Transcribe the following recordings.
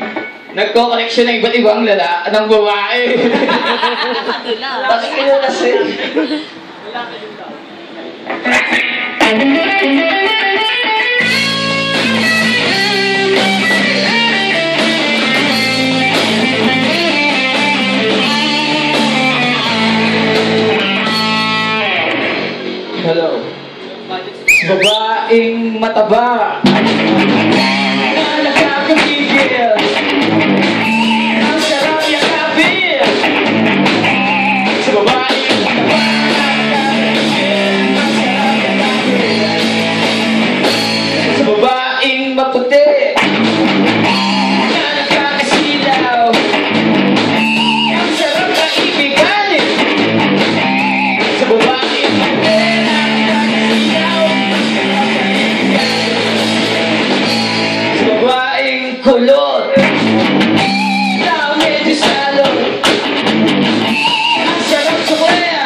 nagko-collection ng iba't ibang ng babae. Bakit kayo kasi? Hello. Babaeng mataba na nakakagigil, ang sarap yakapin. Sa babaeng mataba na nakakagigil, ang sarap yakapin. Sa babaeng maputi na nakakasilaw, ang sarap kaibigan. Sa babaeng maputi kulot na medyo salon, ang sarap sa kuya.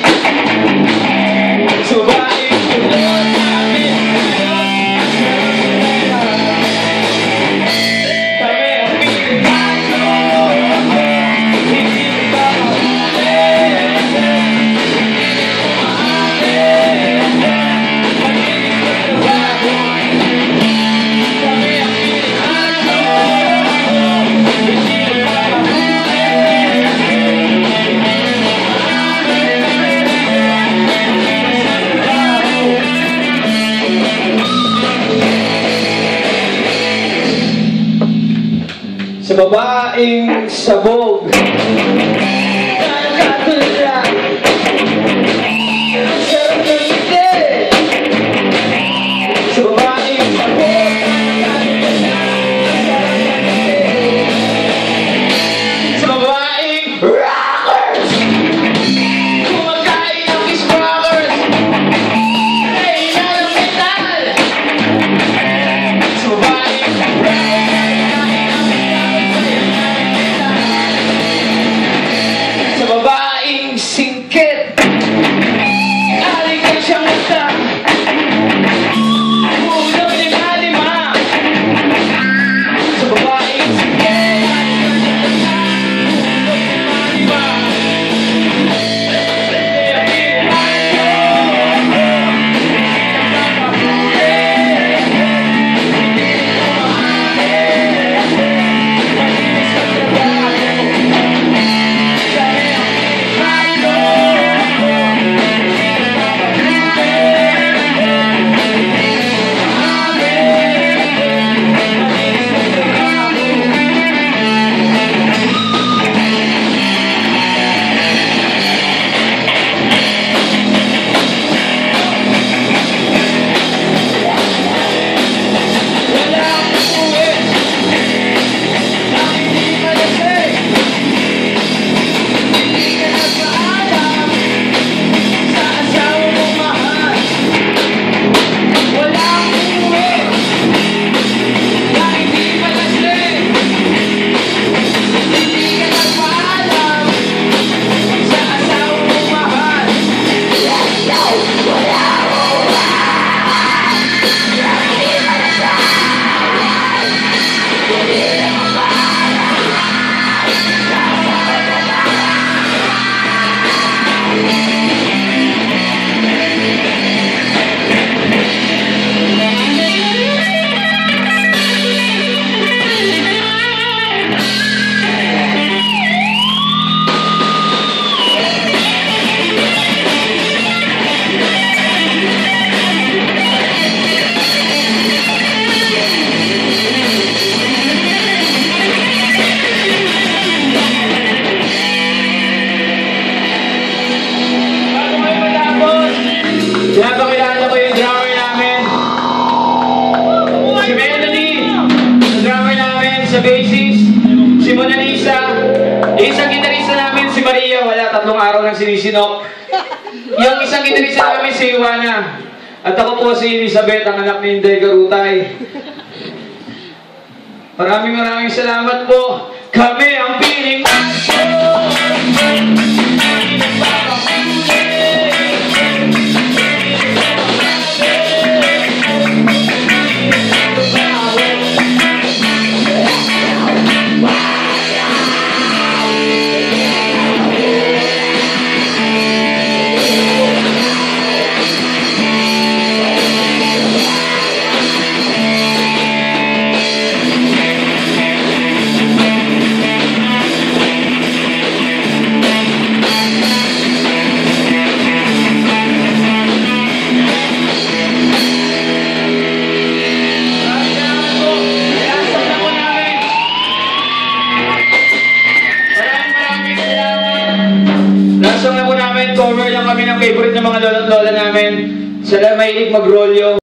Sa babaeng kulot na medyo salon, ang sarap sa kuya. Kami ang Pilipino, hindi ba maalit? Hindi ko maalit, magiging trabaho. Kami ang sa babaeng sabog na nakatulad, ang sarap ng ngiti. Sa babaeng sabog na nakatulad, ang sarap ng ngiti. Sa babaeng rockers, kumakain ng fish rockers, ay ng metal. Sa babaeng babaeng singkit, alikan siyang mata, ulam ng halima. Sa babaeng singkit, alikan siyang mata, ulam ng halima. Pinapakilala ko yung drummer namin, si Melody, yung drummer namin sa bassist, si Mona Lisa, isang gitarista namin si Maria, wala, 3 araw nang sinisinok. Yung isang gitarista namin si Iwana, at ako po si Elizabeth, ang anak ni Inday Garutay. Maraming salamat po. Kami ang piling Macho. song na po namin, cover lang kami ng favorite ng mga lola namin. Sila mahilig mag-rolyo.